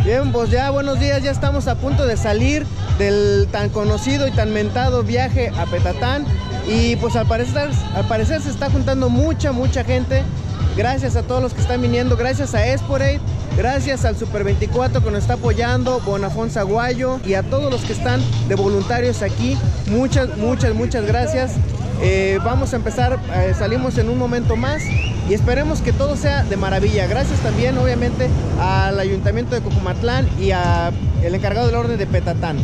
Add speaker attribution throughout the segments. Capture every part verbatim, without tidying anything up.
Speaker 1: Bien, pues ya buenos días, ya estamos a punto de salir del tan conocido y tan mentado viaje a Petatán. Y pues al parecer, al parecer se está juntando mucha, mucha gente. Gracias a todos los que están viniendo, gracias a Esporade, gracias al Super veinticuatro que nos está apoyando, Bonafonte Aguayo, y a todos los que están de voluntarios aquí. Muchas, muchas, muchas gracias. Eh, vamos a empezar, eh, salimos en un momento más y esperemos que todo sea de maravilla. Gracias también obviamente al Ayuntamiento de Cojumatlán y al encargado del orden de Petatán.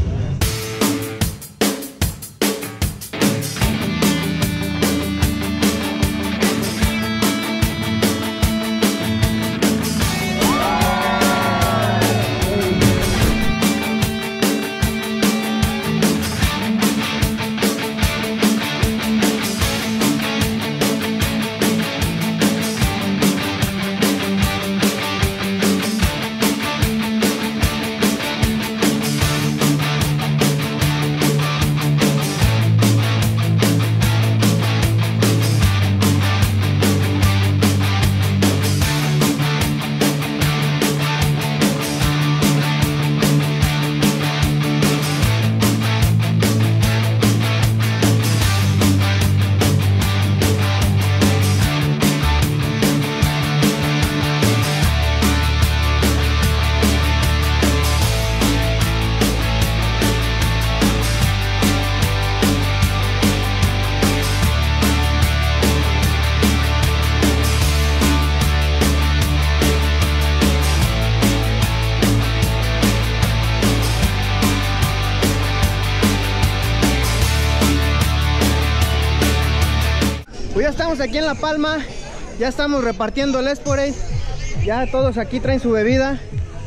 Speaker 1: Pues ya estamos aquí en La Palma, ya estamos repartiendo el Esporade, ya todos aquí traen su bebida.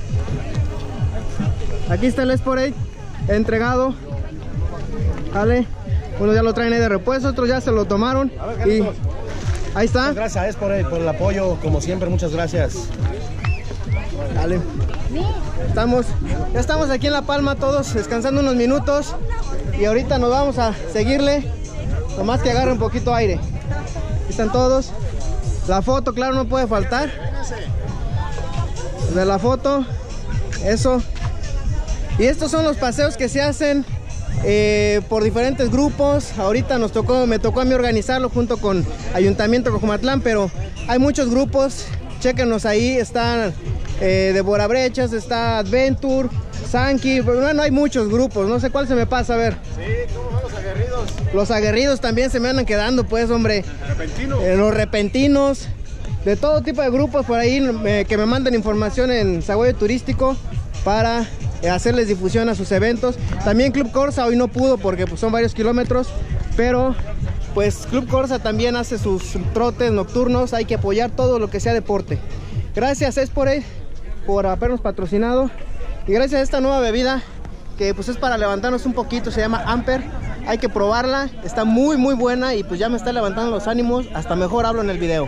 Speaker 1: Aquí está el Esporade entregado, vale, unos ya lo traen ahí de repuesto, otros ya se lo tomaron y ahí está.
Speaker 2: Muchas gracias a Esporade por el apoyo, como siempre, muchas gracias.
Speaker 1: Dale. Estamos, ya estamos aquí en La Palma todos descansando unos minutos y ahorita nos vamos a seguirle, nomás que agarre un poquito aire. Aquí están todos. La foto, claro, no puede faltar. De la foto, eso. Y estos son los paseos que se hacen eh, por diferentes grupos. Ahorita nos tocó, me tocó a mí organizarlo junto con Ayuntamiento de Cojumatlán, pero hay muchos grupos. Chéquenos ahí, están eh, Devora Brechas, está Adventure, Sanki, bueno, hay muchos grupos, no sé cuál se me pasa, a ver.
Speaker 2: Sí, ¿cómo van los aguerridos?
Speaker 1: Los aguerridos también se me andan quedando, pues, hombre.
Speaker 2: Repentinos.
Speaker 1: Eh, los repentinos, de todo tipo de grupos por ahí eh, que me mandan información en Saguayo Turístico para eh, hacerles difusión a sus eventos. También Club Corsa hoy no pudo porque pues, son varios kilómetros, pero pues Club Corsa también hace sus trotes nocturnos, hay que apoyar todo lo que sea deporte. Gracias Esporade por habernos patrocinado y gracias a esta nueva bebida que pues es para levantarnos un poquito, se llama Amper. Hay que probarla, está muy muy buena y pues ya me está levantando los ánimos, hasta mejor hablo en el video.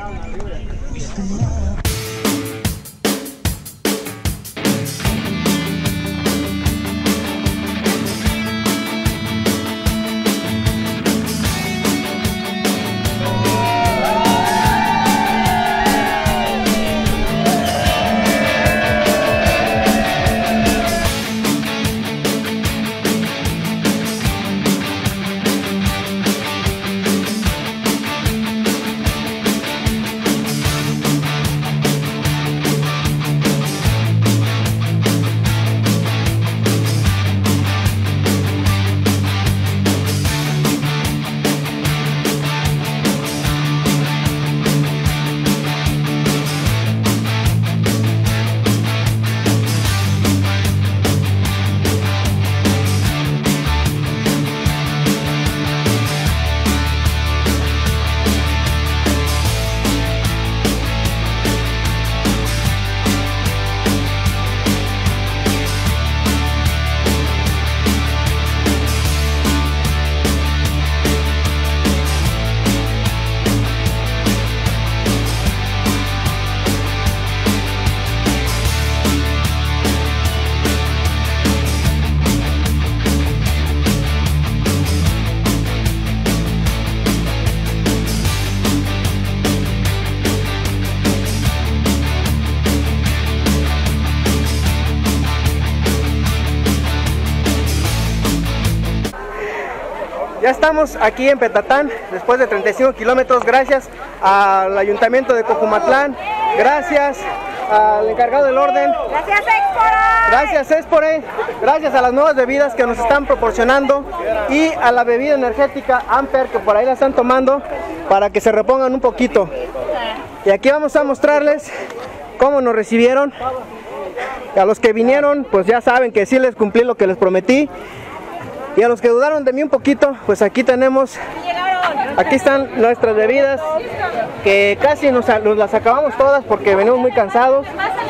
Speaker 1: Ya estamos aquí en Petatán, después de treinta y cinco kilómetros, gracias al Ayuntamiento de Cojumatlán, gracias al encargado del orden,
Speaker 3: gracias Expore,
Speaker 1: gracias Expore, gracias a las nuevas bebidas que nos están proporcionando y a la bebida energética Amper que por ahí la están tomando para que se repongan un poquito. Y aquí vamos a mostrarles cómo nos recibieron. Y a los que vinieron, pues ya saben que sí les cumplí lo que les prometí. Y a los que dudaron de mí un poquito, pues aquí tenemos, aquí están nuestras bebidas, que casi nos, nos las acabamos todas porque venimos muy cansados.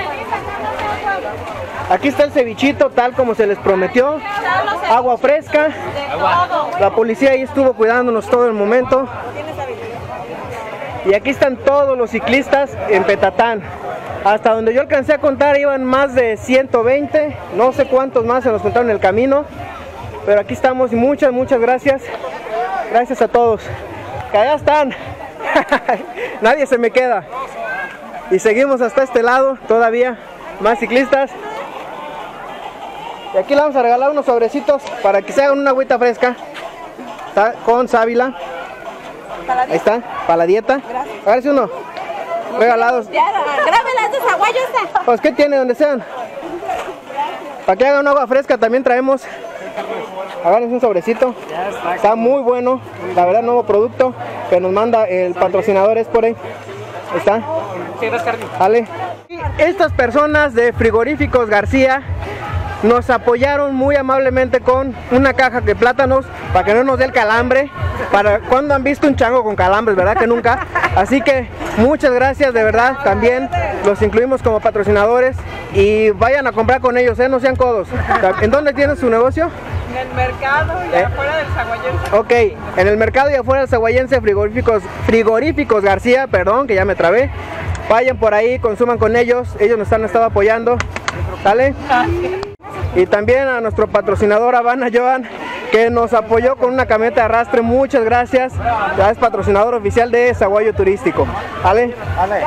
Speaker 1: Aquí está el cevichito tal como se les prometió, agua fresca, la policía ahí estuvo cuidándonos todo el momento. Y aquí están todos los ciclistas en Petatán. Hasta donde yo alcancé a contar iban más de ciento veinte, no sé cuántos más se nos contaron en el camino. Pero aquí estamos y muchas, muchas gracias. Gracias a todos. Que allá están. Nadie se me queda. Y seguimos hasta este lado, todavía más ciclistas. Y aquí le vamos a regalar unos sobrecitos para que se hagan una agüita fresca. Está con sábila. Ahí está, para la dieta. Agárrese uno. Regalados.
Speaker 3: Grábelas de Zaguayo esta.
Speaker 1: Pues ¿qué tiene donde sean? Para que hagan una agua fresca también traemos. Háganles un sobrecito, está muy bueno, la verdad, nuevo producto que nos manda el patrocinador es por ahí. Está. Vale. Estas personas de Frigoríficos García nos apoyaron muy amablemente con una caja de plátanos para que no nos dé el calambre. Para cuando han visto un chango con calambres, verdad que nunca. Así que muchas gracias, de verdad, también los incluimos como patrocinadores y vayan a comprar con ellos, ¿eh? No sean codos. ¿En dónde tienen su negocio?
Speaker 4: En el mercado y ¿Eh? afuera del Zaguayense.
Speaker 1: Ok, en el mercado y afuera del Zaguayense, frigoríficos, frigoríficos García, perdón, que ya me trabé. Vayan por ahí, consuman con ellos, ellos nos han estado apoyando. ¿Sale? Y también a nuestro patrocinador Habana Joan, que nos apoyó con una camioneta de arrastre, muchas gracias. Ya es patrocinador oficial de Zaguayo Turístico. ¿Vale? Vale.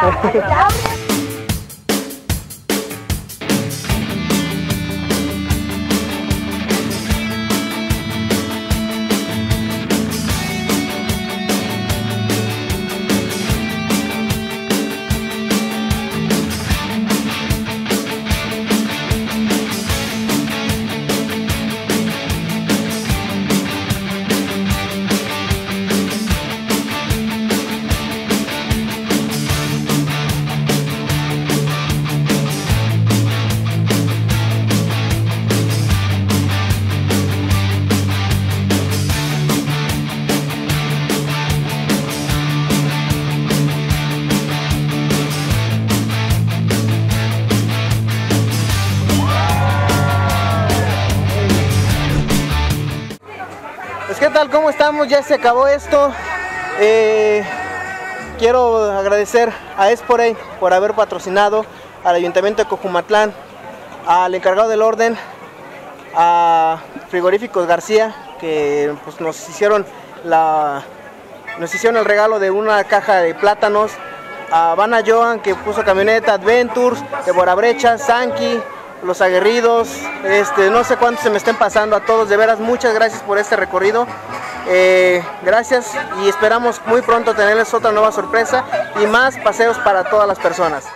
Speaker 1: Pues, ¿qué tal? ¿Cómo estamos? Ya se acabó esto. Eh, quiero agradecer a Expore por haber patrocinado, al Ayuntamiento de Cojumatlán, al encargado del orden, a Frigoríficos García, que pues, nos hicieron la nos hicieron el regalo de una caja de plátanos, a Habana Joan, que puso camioneta, Adventures, Débora Brecha, Sanki, Los Aguerridos, este, no sé cuántos se me estén pasando, a todos de veras, muchas gracias por este recorrido, eh, gracias y esperamos muy pronto tenerles otra nueva sorpresa y más paseos para todas las personas.